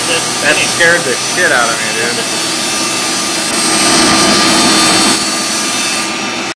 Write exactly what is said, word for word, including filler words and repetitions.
That scared the shit out of me, dude.